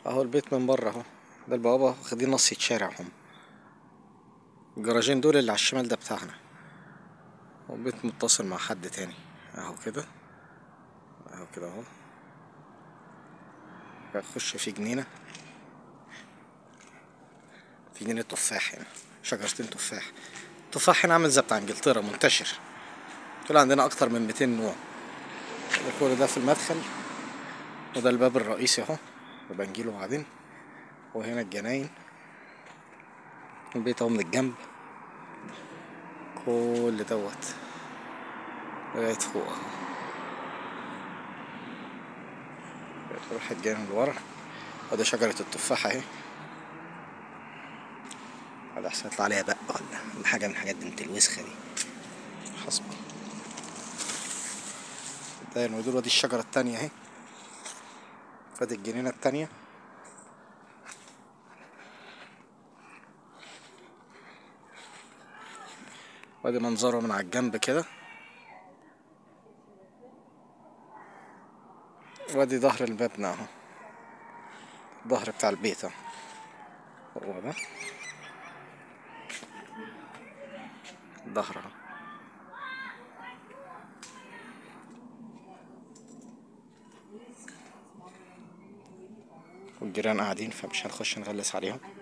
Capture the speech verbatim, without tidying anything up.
اهو البيت من بره اهو. ده البوابة واخدين نص شارع هم. الجراجين دول اللي على الشمال ده بتاعنا، والبيت متصل مع حد تاني اهو كده. اهو كده اهو. هخش في جنينة، في جنينة تفاح هنا، شجرتين تفاح. التفاح هنا عامل زي بتاع انجلترا، منتشر. طلع عندنا اكتر من ميتين نوع. كل ده في المدخل، وده الباب الرئيسي اهو، يبقى نجيله بعدين. وهنا الجناين، البيت اهو من الجنب كل دوت لغاية فوق اهو. تروح الجنب لورا، وده شجرة التفاح اهي. هذا احسن يطلع عليها بق ولا حاجة من الحاجات بنت الوسخة دي، حسب. ده ودول، ودي الشجرة التانية اهي، فادي الجنينة التانية. وادي منظره من على الجنب كده. وادي ظهر المبنى اهو، الظهر بتاع البيت اهو، هو ده الظهر اهو. والجيران قاعدين فمش هنخش نغلس عليهم.